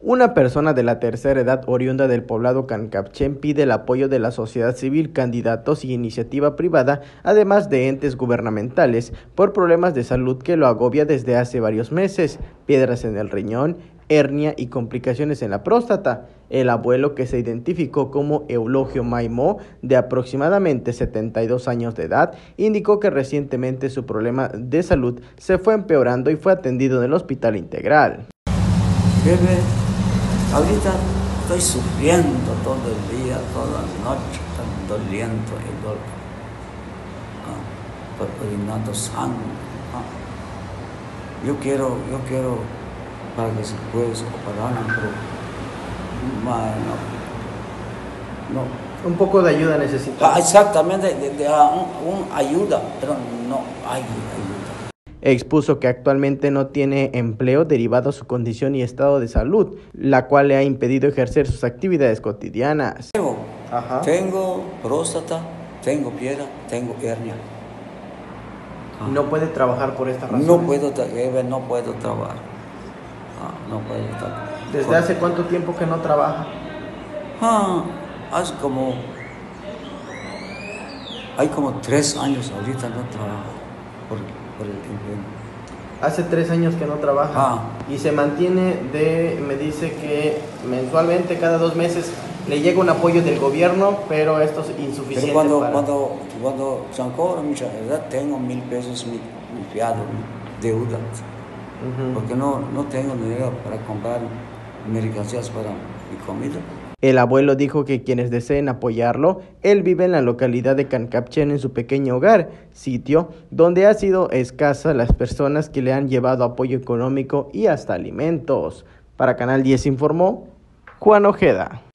Una persona de la tercera edad oriunda del poblado Cancapchen pide el apoyo de la sociedad civil, candidatos y iniciativa privada, además de entes gubernamentales, por problemas de salud que lo agobia desde hace varios meses: piedras en el riñón, hernia y complicaciones en la próstata. El abuelo, que se identificó como Eulogio Maimó, de aproximadamente 72 años de edad, indicó que recientemente su problema de salud se fue empeorando y fue atendido en el Hospital Integral. Bebé, ahorita estoy sufriendo todo el día, toda la noche, está doliendo el dolor, orinando sangre. Yo quiero para que se pueda operar, pero no. Un poco de ayuda necesita. Exactamente, una ayuda, pero no hay ayuda. Expuso que actualmente no tiene empleo derivado a su condición y estado de salud, la cual le ha impedido ejercer sus actividades cotidianas. Tengo próstata, tengo piedra, tengo hernia. ¿No puede trabajar por esta razón? No puedo trabajar. No puedo trabajar. ¿Desde hace cuánto tiempo que no trabaja? Hace hay como 3 años ahorita no trabajo por el invierno. Hace 3 años que no trabaja. Y se mantiene me dice que mensualmente, cada 2 meses, le llega un apoyo del gobierno, pero esto es insuficiente. Pero cuando se cobra mucha edad, tengo 1,000 pesos mi fiado, mi deuda. Porque no tengo dinero para comprar mercancías para mi comida. El abuelo dijo que quienes deseen apoyarlo, él vive en la localidad de Cancapchen en su pequeño hogar, sitio donde ha sido escasa las personas que le han llevado apoyo económico y hasta alimentos. Para Canal 10 informó Juan Ojeda.